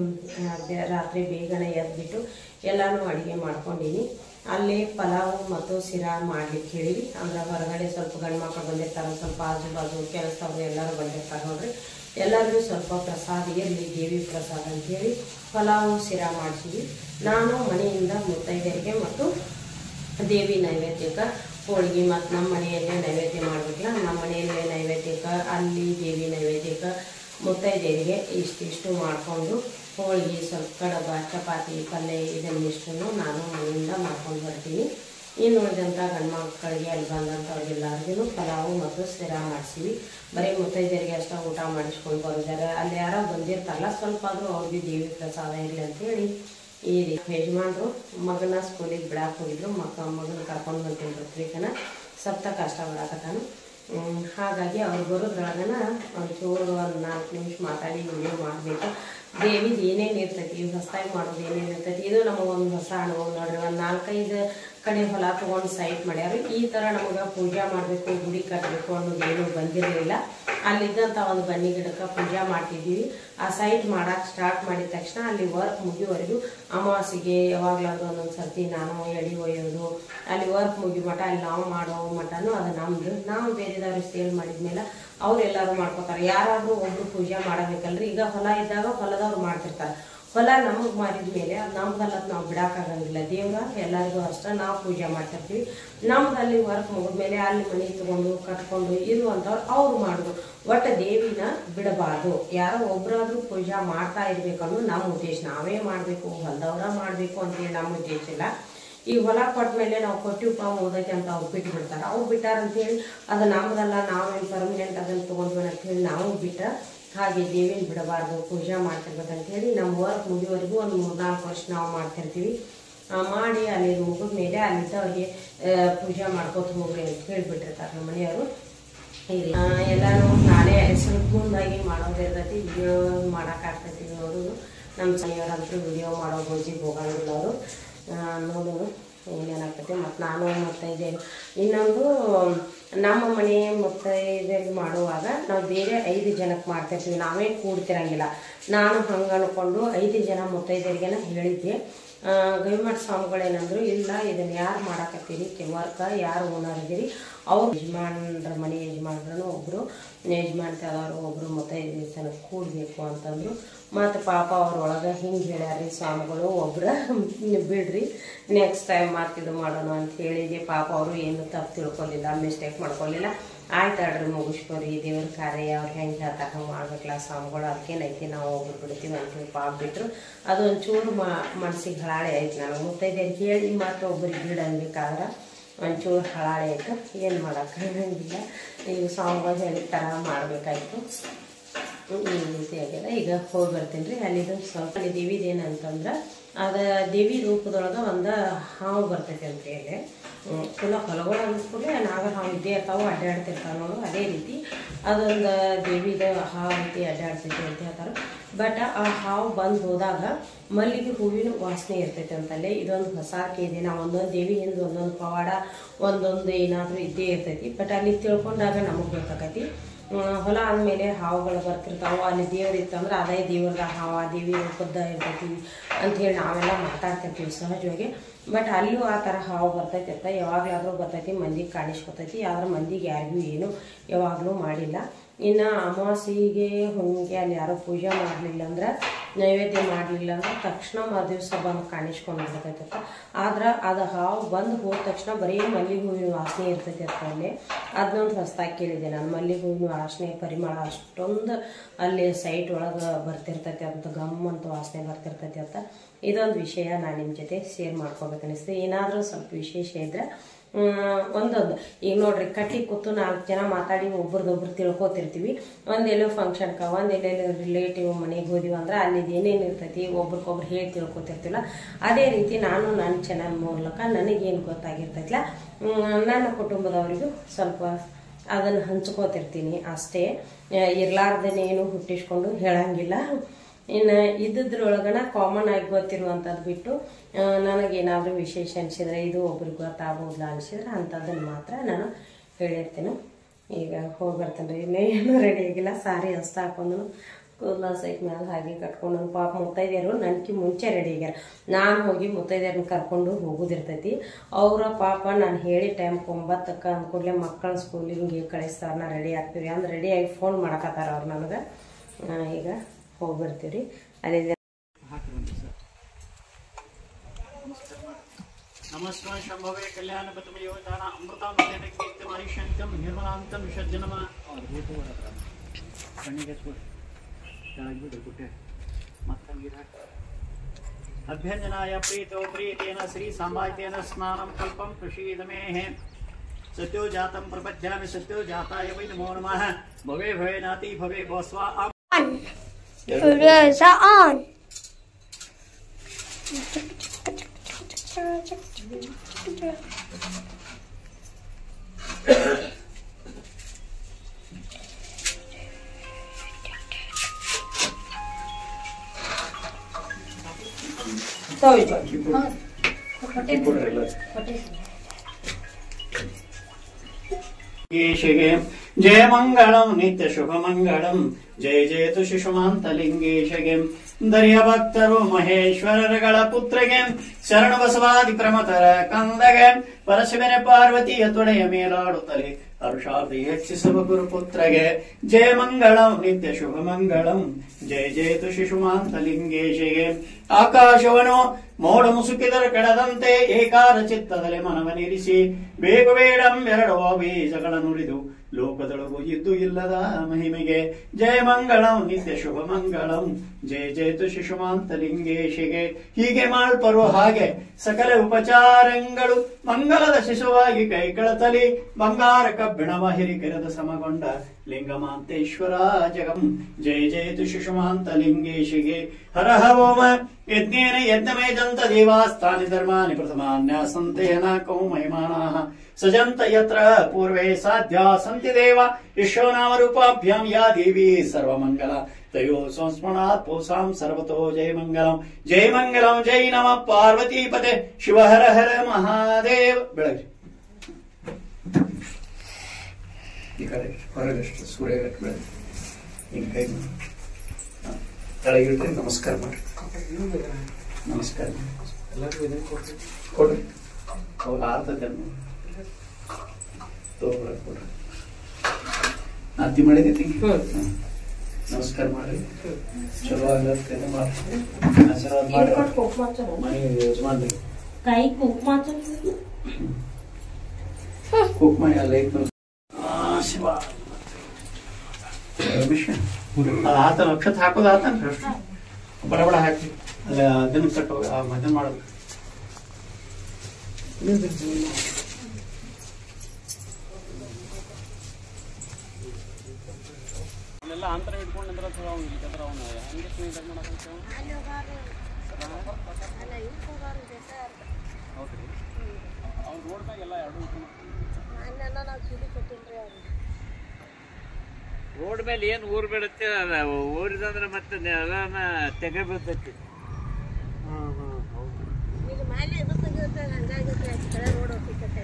ರಾತ್ರಿ ಬೇಗನೆ ಎದ್ಬಿಟ್ಟು ಎಲ್ಲನೂ ಅಡುಗೆ ಮಾಡ್ಕೊಂಡೀನಿ. ಅಲ್ಲಿ ಪಲಾವು ಮತ್ತು ಸಿರಾ ಮಾಡ್ಲಿಕ್ಕೆ ಹೇಳಿ, ಅಂದ್ರೆ ಹೊರಗಡೆ ಸ್ವಲ್ಪ ಗಂಡು ಮಕ್ಕಳು ಬಂದಿರ್ತಾರೆ, ಸ್ವಲ್ಪ ಆಜು ಬಾಜು ಕೆಲಸದವ್ರು ಎಲ್ಲರೂ ಬಂದಿರ್ತಾರೆ ನೋಡ್ರಿ. ಎಲ್ಲರಿಗೂ ಸ್ವಲ್ಪ ಪ್ರಸಾದ ಇರಲಿ, ದೇವಿ ಪ್ರಸಾದ ಅಂತೇಳಿ ಪಲಾವು ಸಿರಾ ಮಾಡಿಸಿದ್ವಿ. ನಾನು ಮನೆಯಿಂದ ಮುತ್ತೈದೆಯರಿಗೆ ಮತ್ತು ದೇವಿ ನೈವೇದ್ಯಕ್ಕೆ ಹೋಳಿಗೆ ಮತ್ತು ನಮ್ಮ ಮನೆಯಲ್ಲೇ ನೈವೇದ್ಯ ಮಾಡಬೇಕಲ್ಲ, ನಮ್ಮ ಮನೆಯಲ್ಲೇ ನೈವೇದ್ಯಕ್ಕೆ ಅಲ್ಲಿ ದೇವಿ ನೈವೇದ್ಯಕ್ಕೆ ಮುತ್ತೈದೆಯರಿಗೆ ಇಷ್ಟಿಷ್ಟು ಮಾಡಿಕೊಂಡು ಹೋಳಿಗೆ ಸ್ವಲ್ಪ ಕಡಬ ಚಪಾತಿ ಪಲ್ಯ ಇದನ್ನಿಷ್ಟನ್ನು ನಾನು ಮನೆಯಿಂದ ಮಾಡ್ಕೊಂಡು ಬರ್ತೀನಿ. ಇನ್ನು ಉಳಿದಂಥ ಗಂಡು ಮಕ್ಕಳಿಗೆ ಅಲ್ಲಿ ಬಂದಂಥವ್ರಿಗೆಲ್ಲರಿಗೂ ಪಲಾವು ಮತ್ತು ಸಿರಾ ಮಾಡಿಸಿವಿ. ಬರೀ ಮುತ್ತೈದೆಯರಿಗೆ ಅಷ್ಟೇ ಊಟ ಮಾಡಿಸ್ಕೊಂಡು ಬರೋದಾರೆ. ಅಲ್ಲಿ ಯಾರೋ ಬಂದಿರ್ತಾರಲ್ಲ ಸ್ವಲ್ಪ ಆದರೂ ಅವ್ರಿಗೆ ದೇವಿ ಪ್ರಸಾದ ಇರಲಿ ಅಂತೇಳಿ ಈ ರೀತಿ ಯಜಮಾನ್ರು ಮಗನ ಸ್ಕೂಲಿಗೆ ಬಿಡಾಕೆ ಹೋಗಿದ್ರು. ಮಕ್ಕ ಮಗನ ಕರ್ಕೊಂಡು ಬಂತೀನಿ ಪತ್ರಿಕೆನ ಸಪ್ತ ಕಷ್ಟ ಬಿಡಾಕತ್ತಾನು. ಹಾಗಾಗಿ ಅವ್ರು ಬರೋದ್ರೊಳಗನ ಒಂಚೂರು ಒಂದು ನಾಲ್ಕು ನಿಮಿಷ ಮಾತಾಡಿ ವಿಡಿಯೋ ಮಾಡಬೇಕು. ದೇವಿದು ಏನೇನು ಇರ್ತೈತಿ, ಹೊಸದಾಗಿ ಮಾಡೋದು ಏನೇನು ಇರ್ತೈತಿ, ಇದು ನಮಗೊಂದು ಹೊಸ ಅನುಭವ ನೋಡ್ರಿ. ಒಂದು ನಾಲ್ಕೈದು ಕಡೆ ಹೊಲ ತೊಗೊಂಡು ಸೈಟ್ ಮಾಡ್ಯಾರು. ಈ ಥರ ನಮಗೆ ಪೂಜೆ ಮಾಡಬೇಕು, ಗುಡಿ ಕಟ್ಟಬೇಕು ಅನ್ನೋದು ಏನೂ ಬಂದಿರಲಿಲ್ಲ. ಅಲ್ಲಿದ್ದಂಥ ಒಂದು ಬನ್ನಿ ಗಿಡಕ್ಕೆ ಪೂಜೆ ಮಾಡ್ತಿದ್ದೀವಿ. ಆ ಸೈಟ್ ಮಾಡಕ್ಕೆ ಸ್ಟಾರ್ಟ್ ಮಾಡಿದ ತಕ್ಷಣ ಅಲ್ಲಿ ವರ್ಕ್ ಮುಗಿಯುವವರೆಗೂ ಅಮಾವಾಸ್ಯೆಗೆ ಯಾವಾಗಲಾದ್ರೂ ಒಂದೊಂದು ಸರ್ತಿ ನಾನು ಎಡಿ ಒಯ್ಯೋದು, ಅಲ್ಲಿ ವರ್ಕ್ ಮುಗಿ ಮಠ ಅಲ್ಲಿ ನಾವು ಮಾಡೋ ಮಠನೂ ಅದು ನಮ್ಮದು. ನಾವು ಬೇರೆದವ್ರಿಗೆ ಸೇಲ್ ಮಾಡಿದ್ಮೇಲೆ ಅವರೆಲ್ಲರೂ ಮಾಡ್ಕೋತಾರೆ. ಯಾರಾದರೂ ಒಬ್ರು ಪೂಜೆ ಮಾಡಬೇಕಲ್ರಿ. ಈಗ ಹೊಲ ಇದ್ದಾಗ ಹೊಲದವ್ರು ಮಾಡ್ತಿರ್ತಾರೆ, ಹೊಲ ನಮಗ್ ಮಾಡಿದ್ಮೇಲೆ ಅದು ನಮ್ದಲ್ಲ ನಾವು ಬಿಡಾಕಾಗಂಗಿಲ್ಲ. ದೇವ್ರ ಎಲ್ಲರಿಗೂ ಅಷ್ಟ ನಾವು ಪೂಜೆ ಮಾಡ್ತಿರ್ತೀವಿ. ನಮ್ದಲ್ಲಿ ವರ್ಕ್ ಮುಗಿದ್ಮೇಲೆ ಅಲ್ಲಿ ಮನೆ ತಗೊಂಡು ಕಟ್ಕೊಂಡು ಇರುವಂತವ್ರು ಅವ್ರು ಮಾಡುದು. ಒಟ್ಟ ದೇವಿನ ಬಿಡಬಾರ್ದು. ಯಾರೋ ಒಬ್ರಾದ್ರೂ ಪೂಜಾ ಮಾಡ್ತಾ ಇರ್ಬೇಕನ್ನೋ ನಮ್ಮ ಉದ್ದೇಶ. ನಾವೇ ಮಾಡ್ಬೇಕು, ಹೊಲದವ್ರ ಮಾಡ್ಬೇಕು ಅಂತೇಳಿ ನಮ್ಮ ಉದ್ದೇಶ ಇಲ್ಲ. ಈ ಹೊಲ ಕೊಟ್ಮೇಲೆ ನಾವು ಕೊಟ್ಟಿವಪ್ಪ ಓದಕ್ಕೆ ಅಂತ ಅವ್ರು ಬಿಟ್ಟು ಬಿಡ್ತಾರೆ. ಅವ್ರು ಬಿಟ್ಟಾರ ಅಂತೇಳಿ ಅದು ನಮ್ದಲ್ಲ, ನಾವೇನು ಪರ್ಮನೆಂಟ್ ಅದನ್ನ ತಗೊಂಡ್ವಿ ಅಂತ ಹೇಳಿ ನಾವು ಬಿಟ್ಟ ಹಾಗೆ ದೇವಿನ ಬಿಡಬಾರ್ದು, ಪೂಜಾ ಮಾಡ್ತಿರ್ಬೇಕಂತ ಹೇಳಿ ನಮ್ಮ ವರ್ಕ್ ಮುಗಿಯವರೆಗೂ ಒಂದು ಮೂರ್ನಾಲ್ಕು ವರ್ಷ ನಾವು ಮಾಡ್ತಿರ್ತೀವಿ. ಮಾಡಿ ಅಲ್ಲಿ ಮುಗಿದ ಮೇಲೆ ಅಲ್ಲಿದ್ದವ್ರಿಗೆ ಪೂಜಾ ಮಾಡ್ಕೋತ ಹೋಗ್ರಿ ಅಂತ ಹೇಳಿಬಿಟ್ಟಿರ್ತಾರೆ ನಮ್ಮ ಮನೆಯವರು. ಎಲ್ಲಾನು ನಾಳೆ ಸ್ವಲ್ಪ ಮುಂದಾಗಿ ಮಾಡೋದಿರ್ತೈತಿ, ವಿಡಿಯೋ ಮಾಡೋಕ್ಕಾಗ್ತೈತಿ ನೋಡೋದು. ನಮ್ಮ ಮನೆಯವರಂತೂ ವಿಡಿಯೋ ಮಾಡೋ ಗೋಜಿಗೆ ಹೋಗಂಗಿಲ್ಲ ಅವರು. ನೋಡೋದು ಏನೇನಾಗ್ತೈತಿ. ಮತ್ತು ನಾನು ಮುತ್ತೈದೆ ಇನ್ನೊಂದು ನಮ್ಮ ಮನೆ ಮುತ್ತೈದೆಗೆ ಮಾಡುವಾಗ ನಾವು ಬೇರೆ ಐದು ಜನಕ್ಕೆ ಮಾಡ್ತಿರ್ತೀವಿ, ನಾವೇನು ಕೂಡ್ತಿರಂಗಿಲ್ಲ. ನಾನು ಹಂಗೆ ಅನ್ಕೊಂಡು ಐದು ಜನ ಮುತ್ತೈದೆರಿಗೆನ ಹೇಳಿದ್ದೆ. ಗವಿಮಠ ಸ್ವಾಮಿಗಳೇನಂದ್ರು, ಇಲ್ಲ ಇದನ್ನ ಯಾರು ಮಾಡಾಕತ್ತೀರಿ, ವರ್ಕ ಯಾರು ಓನರ್ ಇದೀರಿ, ಅವ್ರು ಯಜಮಾನ್ರ ಮನೆ ಯಜಮಾನ್ರು ಒಬ್ರು ಯಜಮಾನ್ತದವರು ಒಬ್ರು ಮುತ್ತೈದೆ ತನ ಕೂಡಬೇಕು ಅಂತಂದ್ರು. ಮತ್ತು ಪಾಪ ಅವ್ರೊಳಗೆ ಹಿಂಗೆ ಹೇಳ್ಯಾರ್ರಿ ಸ್ವಾಮಿಗಳು, ಒಬ್ರ ಬಿಡ್ರಿ ನೆಕ್ಸ್ಟ್ ಟೈಮ್ ಮಾತಿದು ಮಾಡೋಣ ಅಂತ ಹೇಳಿದೆ. ಪಾಪ ಅವರು ಏನು ತಪ್ಪು ತಿಳ್ಕೊಲಿಲ್ಲ, ಮಿಸ್ಟೇಕ್ ಮಾಡ್ಕೊಲಿಲ್ಲ. ಆಯ್ತು ಅಡ್ರಿ ಮುಗಿಸ್ಕೊರಿ, ದೇವ್ರ ಕಾರ್ಯ ಅವ್ರು ಹೆಂಗೆ ಹೇಳ್ತಾರೆ ಹಂಗೆ ಮಾಡ್ಬೇಕಲ್ಲ ಸ್ವಾಮಿಗಳು, ಅದಕ್ಕೇನೈತಿ ನಾವು ಒಬ್ರು ಬಿಡ್ತೀವಿ ಅಂತೇಳಿ ಪಾಪ ಬಿಟ್ಟರು. ಅದು ಒಂಚೂರು ಮನ್ಸಿಗೆ ಹಳಾಳೆ ಆಯ್ತು. ನನಗೆ ಮುತ್ತೈದೆ ಹೇಳಿ ಮಾತ್ರ ಒಬ್ಬರಿಗೆ ಬಿಡು ಅನ್ಬೇಕಾದ್ರೆ ಒಂಚೂರು ಹಳಾಳೆ ಆಯ್ತು. ಏನು ಮಾಡೋಕ್ಕಾಗಂಗಿಲ್ಲ, ಈಗ ಸ್ವಾಮಿಗಳು ಹೇಳಿದ ಥರ ಮಾಡಬೇಕಾಯ್ತು. ಈ ರೀತಿ ಆಗ್ಯದ. ಈಗ ಹೋಗಿ ಬರ್ತೀನಿ ರೀ. ಅಲ್ಲಿದು ಸ್ವಲ್ಪ ಅಲ್ಲಿ ದೇವಿದು ಏನಂತಂದ್ರೆ ಅದು ದೇವಿ ರೂಪದೊಳಗೆ ಒಂದು ಹಾವು ಬರ್ತೈತೆ ಅಂತ ಹೇಳಿ ಪುನಃ ಹೊಲಗಳು ಅಂದ್ಕೂಡಲೇ ನಾಗ ಹಾವು ಇದ್ದೇ ಇರ್ತಾವೆ, ಅಡ್ಡಾಡ್ತಿರ್ತಾವೆ ನೋಡು. ಅದೇ ರೀತಿ ಅದೊಂದು ದೇವಿದು ಹಾವು ರೀತಿ ಅಡ್ಡಾಡ್ತೈತಿ ಅಂತ ಹೇಳ್ತಾರೆ. ಬಟ್ ಆ ಹಾವು ಬಂದು ಹೋದಾಗ ಮಲ್ಲಿಗೆ ಹೂವಿನ ವಾಸನೆ ಇರ್ತೈತೆ ಅಂತಲ್ಲೇ. ಇದೊಂದು ಹೊಸಾಕೆ ಇದೆ. ನಾವು ಒಂದೊಂದು ದೇವಿ ಹಿಂದೆ ಒಂದೊಂದು ಪವಾಡ ಒಂದೊಂದು ಏನಾದರೂ ಇದ್ದೇ ಇರ್ತೈತಿ. ಬಟ್ ಅಲ್ಲಿ ತಿಳ್ಕೊಂಡಾಗ ನಮಗೆ ಗೊತ್ತಾಕೈತಿ. ಹೊಲ ಅಂದಮೇಲೆ ಹಾವುಗಳು ಬರ್ತಿರ್ತಾವೆ. ಅಲ್ಲಿ ದೇವ್ರು ಇತ್ತಂದ್ರೆ ಅದೇ ದೇವ್ರದ ಹಾವು, ದೇವಿ ರೂಪದ ಇರ್ತೈತಿ ಅಂಥೇಳಿ ನಾವೆಲ್ಲ ಮಾತಾಡ್ತಿರ್ತೀವಿ ಸಹಜವಾಗಿ. ಬಟ್ ಅಲ್ಲೂ ಆ ಥರ ಹಾವು ಬರ್ತೈತಿ, ಯಾವಾಗಲಾದ್ರೂ ಬರ್ತೈತಿ, ಮಂದಿಗೆ ಕಾಣಿಸ್ಕೊತೈತಿ. ಆದ್ರೆ ಮಂದಿಗೆ ಯಾರಿಗೂ ಏನು ಯಾವಾಗಲೂ ಮಾಡಿಲ್ಲ. ಇನ್ನು ಅಮಾವಾಸ್ಯೆಗೆ ಹುಣ್ಣಿಗೆ ಅಲ್ಲಿ ಯಾರೋ ಪೂಜೆ ಮಾಡಲಿಲ್ಲ ಅಂದ್ರೆ, ನೈವೇದ್ಯ ಮಾಡಲಿಲ್ಲ ಅಂದ್ರೆ ತಕ್ಷಣ ಮರುದಿವ್ಸ ಬಂದು ಕಾಣಿಸ್ಕೊಂಡು ಬಿಡ್ತೈತಪ್ಪ. ಆದ್ರೆ ಅದು ಹಾವು ಬಂದು ಹೋದ ತಕ್ಷಣ ಬರೀ ಮಲ್ಲಿಗೆ ಹೂವಿನ ವಾಸನೆ ಇರ್ತೈತಿ ಅಂತ ಅಲ್ಲಿ. ಅದನ್ನೊಂದು ಹೊಸ್ದಾಗಿ ಕೇಳಿದೆ ನಾನು. ಮಲ್ಲಿಗೆ ಹೂವಿನ ವಾಸನೆ ಪರಿಮಳ ಅಷ್ಟೊಂದು ಅಲ್ಲಿ ಸೈಟ್ ಒಳಗೆ ಬರ್ತಿರ್ತೈತಿ ಅಂತ, ಗಮ್ ಅಂತ ವಾಸನೆ ಬರ್ತಿರ್ತೈತಿ ಅಂತ. ಇದೊಂದು ವಿಷಯ ನಾನು ನಿಮ್ಮ ಜೊತೆ ಶೇರ್ ಮಾಡ್ಕೋಬೇಕು ಅನಿಸ್ತು. ಏನಾದರೂ ಸ್ವಲ್ಪ ವಿಶೇಷ ಇದ್ರೆ ಒಂದೊಂದು ಈಗ ನೋಡ್ರಿ, ಕಟ್ಟಿ ಕೂತು ನಾಲ್ಕು ಜನ ಮಾತಾಡಿ ಒಬ್ರದೊಬ್ರು ತಿಳ್ಕೊತಿರ್ತೀವಿ. ಒಂದೆಲ್ಲೋ ಫಂಕ್ಷನ್ಗೆ ಒಂದೆಲ್ಲೆಲ್ಲೋ ರಿಲೇಟಿವ್ ಮನೆಗೆ ಹೋದಿವಿ ಅಂದ್ರೆ ಅಲ್ಲಿದು ಏನೇನು ಇರ್ತೈತಿ ಒಬ್ರಿಗೊಬ್ರು ಹೇಳಿ ತಿಳ್ಕೊತಿರ್ತಿಲ್ಲ. ಅದೇ ರೀತಿ ನಾನು ನನ್ನ ಚಾನಲ್ ಮೂಲಕ ನನಗೇನು ಗೊತ್ತಾಗಿರ್ತೈತಿಲ್ಲ ನನ್ನ ಕುಟುಂಬದವರಿಗೂ ಸ್ವಲ್ಪ ಅದನ್ನು ಹಂಚ್ಕೋತಿರ್ತೀನಿ ಅಷ್ಟೇ. ಇರ್ಲಾರ್ದೇನೇನು ಹುಟ್ಟಿಸ್ಕೊಂಡು ಹೇಳಂಗಿಲ್ಲ. ಇನ್ನು ಇದ್ದಿದ್ರೊಳಗನ ಕಾಮನ್ ಆಗಿ ಗೊತ್ತಿರುವಂಥದ್ದು ಬಿಟ್ಟು ನನಗೇನಾದರೂ ವಿಶೇಷ ಅನಿಸಿದ್ರೆ, ಇದು ಒಬ್ರಿಗೆ ಗೊತ್ತಾಗ್ಬೋದಿಲ್ಲ ಅನಿಸಿದ್ರೆ ಅಂಥದ್ದನ್ನು ಮಾತ್ರ ನಾನು ಹೇಳಿರ್ತೀನಿ. ಈಗ ಹೋಗಿ ಬರ್ತೀನಿ ರೀ. ಇನ್ನೇನು ರೆಡಿ ಆಗಿಲ್ಲ, ಸಾರಿ ಅಷ್ಟು ಹಾಕೊಂಡು ಕೂದಲ ಸೈಟ್ ಮೇಲೆ ಹಾಗೆ ಕಟ್ಕೊಂಡು ನನ್ನ ಪಾಪ ಮುತ್ತೈದೆಯರು ನನಗೆ ಮುಂಚೆ ರೆಡಿ ಆಗ್ಯಾರ. ನಾನು ಹೋಗಿ ಮುತ್ತೈದೆಯರನ್ನ ಕರ್ಕೊಂಡು ಹೋಗೋದಿರ್ತೈತಿ. ಅವರ ಪಾಪ ನಾನು ಹೇಳಿ ಟೈಮ್ಗೆ ಒಂಬತ್ತಕ್ಕೆ ಅಂದ್ಕೂಡಲೇ ಮಕ್ಕಳ ಸ್ಕೂಲಿಗೆ ಕಳಿಸ್ತಾರೆ, ನಾ ರೆಡಿ ಆಗ್ತೀವಿ ಅಂದ್ರೆ ರೆಡಿಯಾಗಿ ಫೋನ್ ಮಾಡಕತ್ತಾರ ಅವ್ರು ನನಗೆ. ಈಗ ಹೋಗಿ ಬರ್ತೀವಿ. ಅಲ್ಲಿ नमस्कार शंभवे कल्याण पतमयोदान अमृतामृतेन कीर्तिमायुष्यन्तं निर्मलान्तं विसर्जनम और भूतो रत्र कणिगे स्पुट ताळगी दकुटे मत्तंगिरा अभ्यंजनाय प्रीतो प्रीतेन श्री सांबायतेन स्नानं कल्पं प्रसीदमेः सत्यो जातं प्रपद्यामि सत्यो जाताय वै नमो नमः भवे भवे नाति भवे भस्वा on videos are on जय मंगलम नित्य शुभ मंगलम जय जय तु शिशुमांतलिंगेशगे दर्य भक्तರು ಮಹೇಶ್ವರಗಳ ಪುತ್ರಗೆ ಶರಣ ಬಸವಾದಿ ಪ್ರಮತರ ಕಂದಗೆ ಪರಶಿವನ ಪಾರ್ವತಿಯ ತೊಡೆಯ ಮೇಲಾಡುತ್ತಲೇ ಹರ್ಷಾರ್ಧಿ ಹೆಚ್ಚಿಸುವ ಗುರುಪುತ್ರಗೆ ಜಯ ಮಂಗಳಂ ನಿತ್ಯ ಶುಭ ಮಂಗಳಂ ಜಯ ಜಯತು ಶಿಶುಮಾಂತ ಲಿಂಗೇಶಿಗೆ ಆಕಾಶವನು ಮೋಡ ಮುಸುಕಿದರ ಕೆಡದಂತೆ ಏಕಾರ ಚಿತ್ತದಲ್ಲಿ ಮನವನಿರಿಸಿ ಬೇಗ ಬೇಡಂ ಎರಡವ ಬೀಜಗಳ ನುಡಿದು ಲೋಕದೊಳಗು ಇದ್ದು ಇಲ್ಲದ ಮಹಿಮೆಗೆ ಜಯ ಮಂಗಳಂ ನಿತ್ಯ ಶುಭ ಮಂಗಳಂ ಜಯ ಜಯತು ಶಿಶುಮಾಂತ ಲಿಂಗೇಶಿಗೆ ಹೀಗೆ ಮಾಳ್ಪರು ಹಾಗೆ ಸಕಲ ಉಪಚಾರಗಳು ಮಂಗಲದ ಶಿಶುವಾಗಿ ಕೈಕಳತಲಿ ಬಂಗಾರ ಕಬ್ಬಿಣವ ಹಿರಿಕೆರೆದ ಸಮಗೊಂಡ ಲಿಂಗಮಾಂತೇಶ್ವರ ಜಗಂ ಜಯ ಜಯತು ಶಿಶುಮಾಂತ ಲಿಂಗೇಶಿಗೆ ಹರಹ ಓಮ ಯಜ್ಞೇನ ಯಜ್ಞಮೇಜಂತ ದೇವಾಸ್ಥಾನಿ ಧರ್ಮಾನಿ ಪ್ರಥಮಾನ್ಯಾಸಂತೇನ ಕೌ ಮಹಿಮಾನಾಃ ಸಜಂತ ಯತ್ರ ಪೂರ್ವೇ ಸಾಧ್ಯ ಸಂತಿ ದೇವ ವಿಶ್ವನಾಮ ರೂಪಾಭ್ಯಾಂ ಯಾ ದೇವಿ ಸರ್ವಮಂಗಲ ತಯೋ ಸಂಸ್ಮರಣಾತ್ ಪೋಸಾಂ ಸರ್ವತೋ ಜಯ ಮಂಗಲಂ ಜಯ ಮಂಗಲಂ ಜೈ ನಮ ಪಾರ್ವತೀಪತೆ ಶಿವ ಹರ ಹರ ಮಹಾದೇವ ಬೆಳಗ್ಗೆ ಈ ಕಡೆ ಹೊರಗಷ್ಟು ಸೂರ್ಯಗಟ್ಟು ಬೆಳಗ್ಗೆ ಹಿಂಗೆ ಕೈ ಕೆಳಗಿಟ್ರೆ ನಮಸ್ಕಾರ ಮಾಡಿ ನಮಸ್ಕಾರ ಕೊಡ್ರಿ ಅವಾಗ ಆರ್ತದೆ ತಗೋಬರ ಕೊಡ್ರಿ ಆರತಿ ಮಾಡಿದೈತಿ ನಮಸ್ಕಾರ ಮಾಡಿ ಚಲೋ ಆಗತ್ತೆ ಮಾಡಿ ಆಶೀರ್ವಾದ ಮಾಡಿ ಮನೆಗೆ ಯಜಮಾನ್ರಿ ಕೈ ಕುಂಕುಮ ಕುಂಕುಮ ಅಲ್ಲ ಶಿವ ಅದು ಆತ ನಕ್ಷತ್ರ ಹಾಕೋದು ಆತ ಬಡ ಬಡ ಹಾಕಿ ಅಲ್ಲ ಅದನ್ನು ಕಟ್ಟೋ ಮಧ್ಯಾಹ್ನ ಮಾಡೋದು ಅಲ್ಲೆಲ್ಲ ಅಂತರ ಇಟ್ಕೊಂಡು ನಿಂದ್ರ ಅವನು ಇಲ್ಕಂದ್ರೆ ಅವನು ಹಂಗೆ ಸ್ನೇಹಿತರು ಮಾಡಕ್ಕೆ ಹೌದು ರೀ ಅವ್ನು ರೋಡ್ನಾಗೆಲ್ಲ ಎರಡು ರೋಡ್ ಮೇಲೆ ಏನು ಊರ್ ಬಿಡುತ್ತೆ ಊರಿದಂದ್ರೆ ಮತ್ತೆ ಎಲ್ಲ ತೆಗೆ ಬೀಳ್ತೈತಿ ಹಾಂ ಹಾಂ ಹೌದು ಈಗ ಮೇಲೆ ಎದು ತೆಗಿಯುತ್ತೆ ಹಂಗಾಗಿರುತ್ತೆ ಕಡೆ ರೋಡ್ ಹೋಗ್ತೈತೆ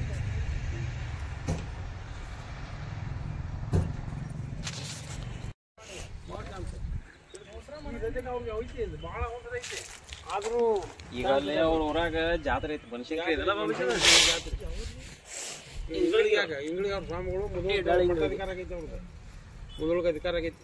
ಆದ್ರೂ ಈಗ ಅಲ್ಲೇ ಅವ್ರ ಊರಾಗ ಜಾತ್ರೆ ಐತಿ ಬನಶಂಕರಿ ಇದೆಲ್ಲ ಇಂಗಳಿಗೆ ಇಂಗಳಿಗೆ ಅವ್ರ ಸ್ವಾಮಿಗಳು ಮೊದಲು ಅಧಿಕಾರ ಆಗೈತಿ ಅವ್ರದ್ದು ಮೊದಲಕ್ಕೆ ಅಧಿಕಾರ ಆಗೈತಿ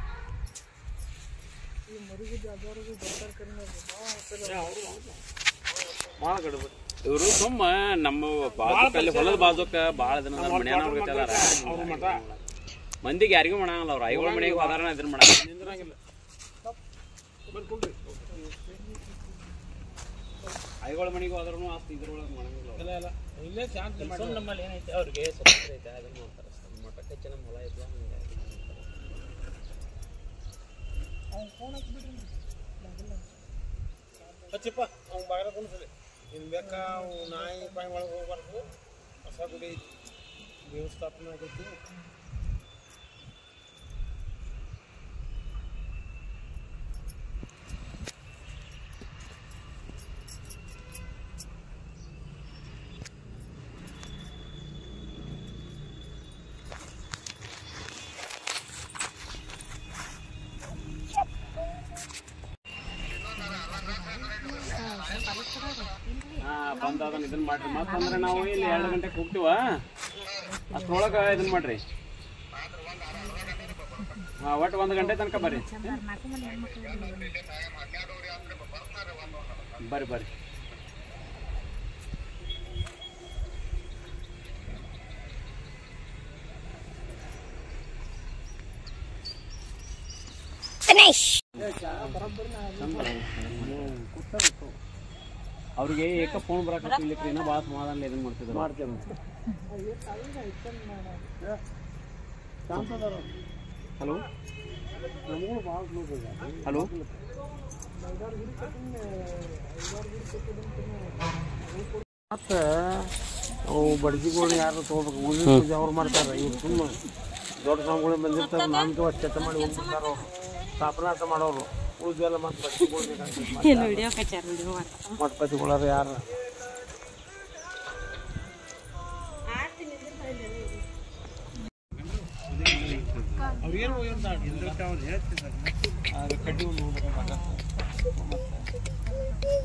ಭಾಳ ಗಡಬಡಿ ಇವರು ಸುಮ್ಮ ನಮ್ಮ ಬಾಜುಕಲ್ಲಿ ಹೊಲದ ಬಾಜುಕ ಭಾಳ ದಿನ ಮನ್ಯಾನ ಮಂದಿಗೆ ಯಾರಿಗೂ ಮಾಡಂಗಿಲ್ಲ ಅವ್ರು ಐಗಳ ಮನೆಗೆ ಸಾಧಾರಣ ಇದನ್ನ ಮಾಡಂಗಿಲ್ಲ ನಿಂದ್ರಂಗಿಲ್ಲ ಐಗಳ ಮನೆಗೆ ಹೋದ್ರೂ ಅಷ್ಟು ಇದ್ರೊಳಗೆ ಮಾಡಂಗಿಲ್ಲ ಇಲ್ಲ ಇಲ್ಲ ಇಲ್ಲೇ ಶಾಂತಿ ಮಾಡಿ ನಮ್ಮಲ್ಲಿ ಏನೈತೆ ಅವ್ರಿಗೆ ಸ್ವತಂತ್ರ ಐತೆ ಅದನ್ನು ಮಾಡ್ತಾರೆ ಮಠಕ್ಕೆ ಚೆನ್ನಾಗಿ ಹೊಲ ಐತೆ ಹಚ್ಚಿಪ್ಪ ಅವ್ನು ಬಾಗಿಲ ಕುಣಿಸಲಿ ಇನ್ನು ಬೇಕಾ ನಾಯಿ ಪಾಯಿ ಒಳಗೆ ಹೋಗ್ಬಾರ್ದು ಹೊಸ ಗುಡಿ ಐತಿ ದೇವಸ್ಥಾಪನೆ ಆಗೈತಿ ಬಂದ ಅದನ್ನ ಇದನ್ನ ಮಾಡ್ರಿ ಮತ್ತಂದ್ರೆ ನಾವು ಇಲ್ಲಿ ಎರಡು ಗಂಟೆಗೆ ಹೋಗ್ತೀವ ಅಷ್ಟ್ರೊಳಗೆ ಇದನ್ನ ಮಾಡ್ರಿ ಹಾಂ ಒಟ್ಟು ಒಂದು ಗಂಟೆ ತನಕ ಬರ್ರಿ ಬರ್ರಿ ಬರ್ರಿ ಅವ್ರಿಗೆ ಏಕ ಫೋನ್ ಬರಕ್ಕೆ ಇಲ್ಲಿಕ್ರಿ ಇನ್ನೂ ಭಾಳ ಸಮಾಧಾನ ಇದನ್ನ ಮಾಡ್ತಿದ್ರು ಮಾಡ್ತೇವೆ ಹಲೋ ಹಲೋ ಮತ್ತು ಅವು ಬಡ್ಜಿಗಳು ಯಾರು ತೊಗೋಬೇಕು ಮುಂದಿನ ಪೂಜೆ ಅವ್ರು ಮಾಡ್ತಾರೆ ಇವ್ರು ಸುಮ್ಮನೆ ದೊಡ್ಡ ಸ್ವಾಮಿಗಳು ಬಂದಿರ್ತಾರೆ ನಾಮಕೆ ಅಷ್ಟೇ ಮಾಡಿ ಹೋಗ್ಬಿಡ್ತಾರೆ ಅವರು ಸ್ಥಾಪನಾಟ ಮಾಡೋರು ಉಳಿದೆಲ್ಲ ಮತ್ತೆ ಬಡ್ಜಿಗಳು ಮಠಪತಿಗಳಾರ ಯಾರು ಅವ್ರಿಗೇನು ಕಡ್ಡಿ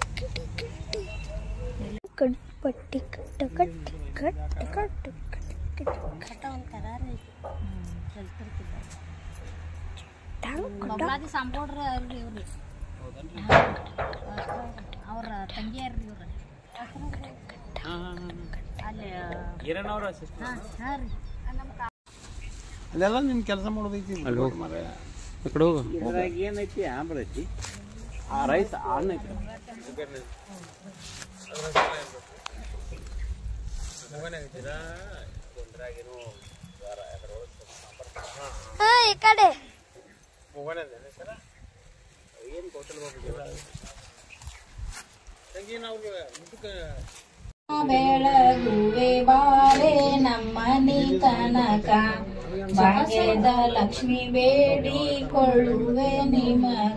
ಪಟ್ಟಿ ಕಟ್ಟ ಕಟ್ಟಿ ಕಟ್ಟ ಕಟ್ಟು ಕಟ್ಟ ಒಂಥರ ರೀ ಬೊಬ್ಬಾದಿ ಸಂಬೋಡ್ರ ಅಲ್ರಿ ಇವ್ರಿ ಅವ್ರ ತಂಗಿಯಾರ್ರಿ ಇವ್ರ ಅಲ್ಲಿ ಹಾಂ ರೀ ಅಲ್ಲೆಲ್ಲ ನಿನ್ ಕೆಲಸ ಮಾಡೋದೈತಿ ಅಲ್ಲಿ ಹೋಗಿ ಆ ಕಡೆ ಹೋಗು. ಇದ್ರಾಗ ಏನೈತಿ ಆಂಬ್ರ ಐತಿ ಆ ರೈಸ್ ಹಣ್ಣು ಐತಿ ಈ ಕಡೆ ಏನು ಕೌಶಲ್ಯ ತಂಗಿ ನಾವು ಬೆಳಗುವೆ ಬಾರೆ ನಮ್ಮನಿ ತನಕ ಭಾಗ್ಯದ ಲಕ್ಷ್ಮಿ ಬೇಡಿಕೊಳ್ಳುವೆ ನಿಮಗ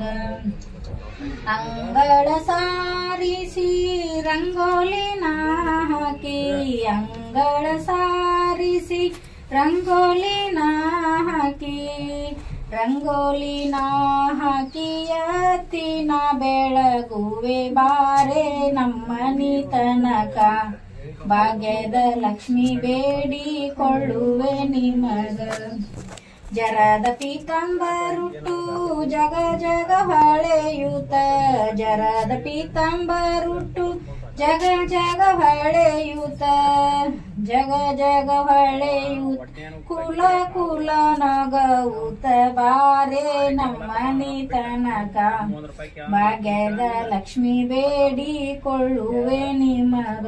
ಅಂಗಳ ಸಾರಿಸಿ ರಂಗೋಲಿನ ಹಾಕಿ ಅಂಗಳ ಸಾರಿಸಿ ರಂಗೋಲಿನ ಹಾಕಿ ರಂಗೋಲಿನ ಹಾಕಿ ಎತ್ತಿನ ಬೆಳಗುವೆ ಬಾರೆ ನಮ್ಮನಿ ತನಕ ಭಾಗ್ಯದ ಲಕ್ಷ್ಮಿ ಬೇಡಿಕೊಳ್ಳುವೆ ನಿಮಗ ಜರದ ಪೀತಾಂಬರುಟ್ಟು ಜಗ ಜಗ ಹೊಳೆಯೂತ ಜರದ ಪೀತಾಂಬರುಟ್ಟು ಜಗ ಜಗ ಹೊಳೆಯೂತ ಜಗ ಜಗ ಹೊಳೆಯೂತ ಕುಲ ಕುಲ ನಗೂತ ಬಾರೆ ನಮ್ಮನಿ ತನಕ ಭಾಗ್ಯದ ಲಕ್ಷ್ಮಿ ಬೇಡಿಕೊಳ್ಳುವೆ ನಿಮಗ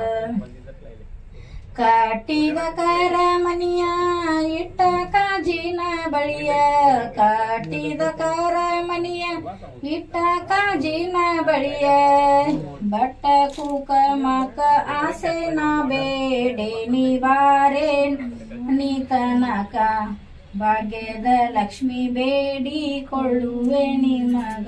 ಕಟ್ಟಿದ ಕರಮನಿಯ ಇಟ್ಟ ಕಾಜಿನ ಬಳಿಯ ಕಟ್ಟಿದ ಕರಮನಿಯ ಇಟ್ಟ ಕಾಜಿನ ಬಳಿಯ ಬಟ್ಟ ಕುಕಮಕ ಆಸೆ ನಾ ಬೇಡೆ ನಿವಾರೆ ನೀ ತನಕ ಭಾಗ್ಯದ ಲಕ್ಷ್ಮಿ ಬೇಡಿಕೊಳ್ಳುವೆ ನಿಮಗ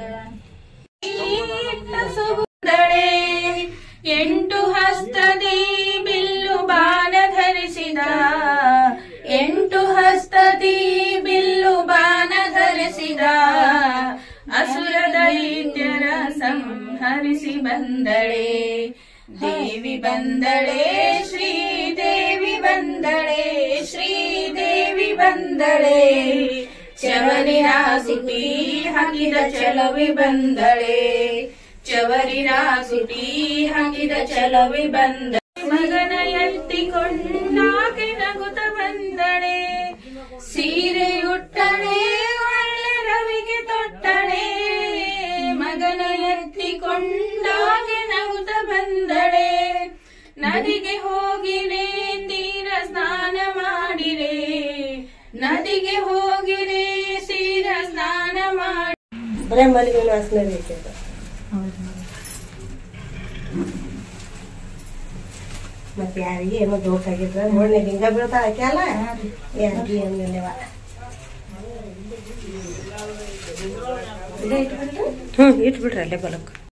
ಸುಂದರೇ ಎಂಟು ಹಸ್ತದಿ ಬಿಲ್ಲು ಬಾಣ ಧರಿಸಿದ ಎಂಟು ಹಸ್ತದಿ ಬಿಲ್ಲು ಬಾಣ ಧರಿಸಿದ ಅಸುರ ದೈತ್ಯರ ಸಂಹರಿಸಿ ಬಂದಳೆ ದೇವಿ ಬಂದಳೆ ಶ್ರೀದೇವಿ ಬಂದಳೆ ಶ್ರೀದೇವಿ ಬಂದಳೆ ಚವರಿನ ಸುಟಿ ಹಾಕಿದ ಚಲವಿ ಬಂದಳೆ ಚವರಿನ ಸುಟಿ ಹಾಕಿದ ಚಲವಿ ಬಂದ ಮಗನ ಎತ್ತಿಕೊಂಡಾಕೆ ನಗುತ್ತ ಬಂದಳೆ ಸೀರೆ ಉಟ್ಟಳೆ ಒಳ್ಳೆ ರವಿಗೆ ತೊಟ್ಟಳೆ ಮಗನ ಎತ್ತಿಕೊಂಡಾಕೆ ನಗುತ್ತ ಬಂದಳೆ ನದಿಗೆ ಹೋಗಿರೆ ತೀರ ಸ್ನಾನ ಮಾಡಿರೆ ನದಿಗೆ ಹೋಗಿರೆ ಸೀರ ಸ್ನಾನ ಮಾಡಿ ಬರೇ ಮಲ್ಲಿಗೆ ವಾಸನೆ ಬೇಕಿತ್ತು ಮತ್ತೆ ಯಾರಿಗೆ ಏನೋ ಬೇಕಾಗಿದ್ರ ಮೊನ್ನೆ ಹಿಂಗ ಬೀಳ್ತಾ ಹಾಕ್ಯಲ್ಲ ಯಾರಿಗೆ ಏನಿಲ್ಲವ ಹ್ಮ್ ಇಟ್ಬಿಡ್ರಿ ಅಲ್ಲೇ ಬಲಕ್